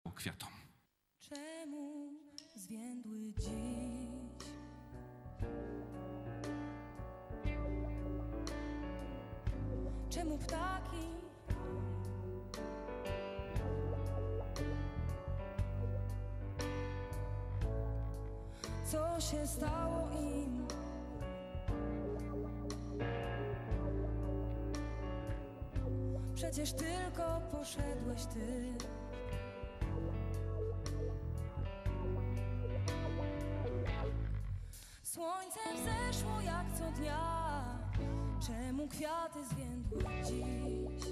zabrakło kwiatom. Czemu zwiędły dziś czemu ptaki co się stało im? Przecież tylko poszedłeś ty. Słońce wzeszło jak co dnia. Czemu kwiaty zwiędły dziś?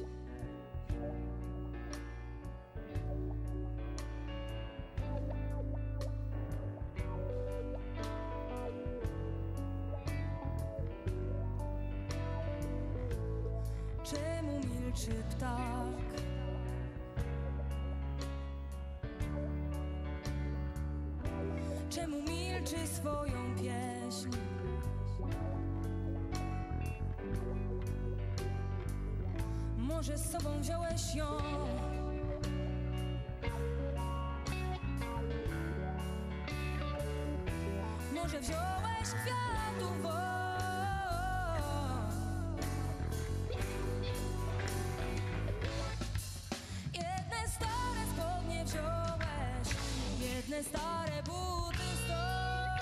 Czemu milczy ptak? Czemu milczy swoją pieśń? Może z sobą wziąłeś ją? Może wziąłeś kwiatów woń? Jedne stare spodnie wziąłeś, jedne stare buty stąd.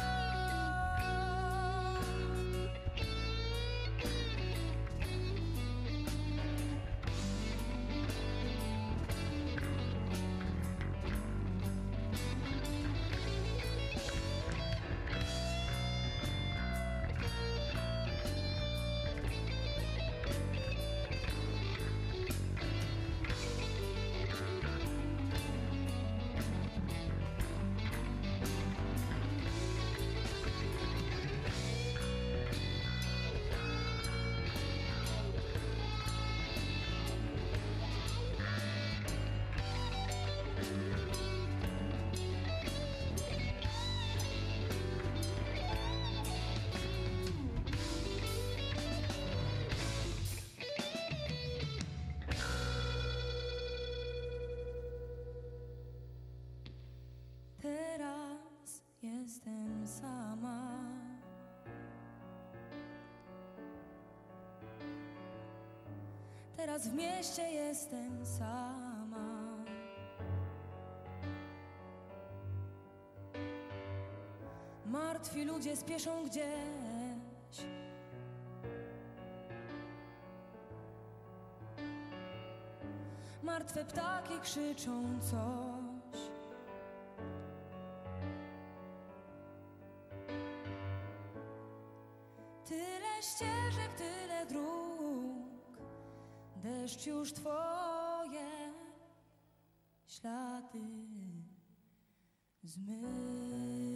Teraz jestem sama. Teraz w mieście jestem sama. Martwi ludzie spieszą gdzieś. Martwe ptaki krzyczą coś. Tyle ścieżek, tyle dróg, deszcz już twoje ślady zmył.